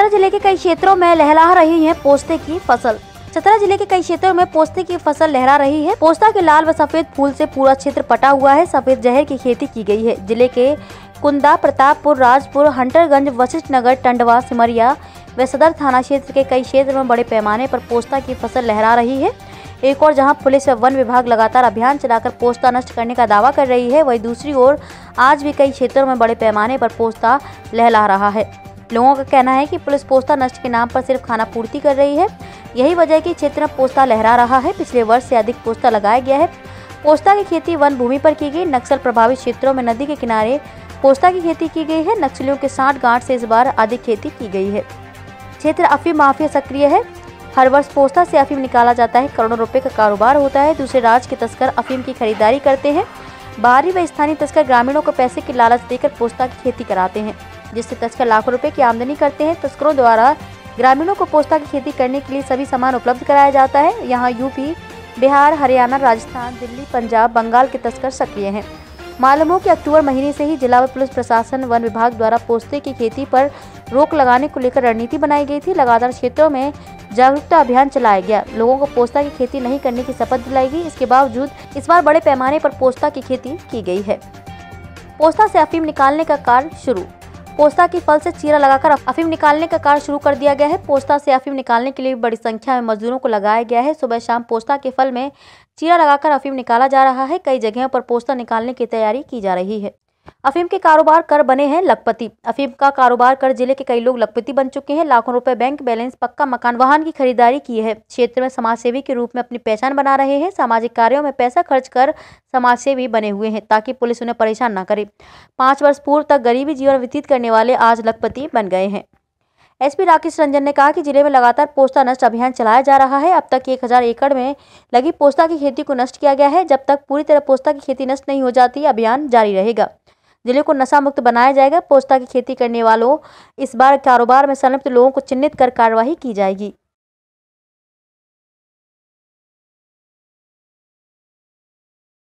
चतरा जिले के कई क्षेत्रों में लहरा रही है पोस्ते की फसल। चतरा जिले के कई क्षेत्रों में पोस्ते की फसल लहरा रही है। पोस्ता के लाल व सफेद फूल से पूरा क्षेत्र पटा हुआ है। सफेद जहर की खेती की गई है। जिले के कुंदा, प्रतापपुर, राजपुर, हंटरगंज, वशिष्ठ नगर, टंडवा, सिमरिया व सदर थाना क्षेत्र के कई क्षेत्र में बड़े पैमाने पर पोस्ता की फसल लहरा रही है। एक और जहां पुलिस व वन विभाग लगातार अभियान चलाकर पोस्ता नष्ट करने का दावा कर रही है, वहीं दूसरी ओर आज भी कई क्षेत्रों में बड़े पैमाने पर पोस्ता लहरा रहा है। लोगों का कहना है कि पुलिस पोस्ता नष्ट के नाम पर सिर्फ खाना पूर्ति कर रही है। यही वजह है कि क्षेत्र में पोस्ता लहरा रहा है। पिछले वर्ष से अधिक पोस्ता लगाया गया है। पोस्ता की खेती वन भूमि पर की गई। नक्सल प्रभावित क्षेत्रों में नदी के किनारे पोस्ता की खेती की गई है। नक्सलियों के साठगांठ से इस बार अधिक खेती की गई है। क्षेत्र अफीम माफिया सक्रिय है। हर वर्ष पोस्ता से अफीम निकाला जाता है। करोड़ों रुपए का कारोबार होता है। दूसरे राज्य के तस्कर अफीम की खरीदारी करते हैं। बाहरी व स्थानीय तस्कर ग्रामीणों को पैसे की लालच देकर पोस्ता की खेती कराते हैं, जिससे तस्कर लाखों रुपए की आमदनी करते हैं। तस्करों द्वारा ग्रामीणों को पोस्ता की खेती करने के लिए सभी सामान उपलब्ध कराया जाता है। यहाँ यूपी, बिहार, हरियाणा, राजस्थान, दिल्ली, पंजाब, बंगाल के तस्कर सक्रिय हैं। मालूम हो कि अक्टूबर महीने से ही जिला व पुलिस प्रशासन, वन विभाग द्वारा पोस्ते की खेती पर रोक लगाने को लेकर रणनीति बनाई गई थी। लगातार क्षेत्रों में जागरूकता अभियान चलाया गया। लोगों को पोस्ता की खेती नहीं करने की शपथ दिलाई गई। इसके बावजूद इस बार बड़े पैमाने पर पोस्ता की खेती की गई है। पोस्ता से अफीम निकालने का कार्य शुरू। पोस्ता की फल से चीरा लगाकर अफीम निकालने का कार्य शुरू कर दिया गया है। पोस्ता से अफीम निकालने के लिए बड़ी संख्या में मजदूरों को लगाया गया है। सुबह शाम पोस्ता के फल में चीरा लगाकर अफीम निकाला जा रहा है। कई जगहों पर पोस्ता निकालने की तैयारी की जा रही है। अफीम के कारोबार कर बने हैं लखपति। अफीम का कारोबार कर जिले के कई लोग लखपति बन चुके हैं। लाखों रुपए बैंक बैलेंस, पक्का मकान, वाहन की खरीदारी की है। क्षेत्र में समाजसेवी के रूप में अपनी पहचान बना रहे हैं। सामाजिक कार्यों में पैसा खर्च कर समाजसेवी बने हुए हैं ताकि पुलिस उन्हें परेशान न करे। 5 वर्ष पूर्व तक गरीबी जीवन व्यतीत करने वाले आज लखपति बन गए हैं। एसपी राकेश रंजन ने कहा कि जिले में लगातार पोस्ता नष्ट अभियान चलाया जा रहा है। अब तक 1000 एकड़ में लगी पोस्ता की खेती को नष्ट किया गया है। जब तक पूरी तरह पोस्ता की खेती नष्ट नहीं हो जाती, अभियान जारी रहेगा। जिले को नशा मुक्त बनाया जाएगा। पोस्ता की खेती करने वालों, इस बार कारोबार में संलिप्त लोगों को चिन्हित कर कार्रवाई की जाएगी।